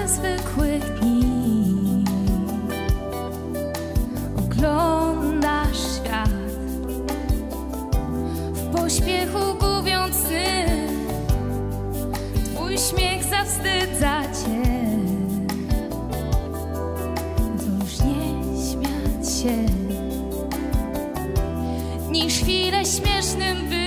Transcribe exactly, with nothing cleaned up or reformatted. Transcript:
zwykłych dni. Oglądasz świat w pośpiechu gubiący, twój śmiech zawstydza cię. To już nie śmiać się, niż chwilę śmiesznym być.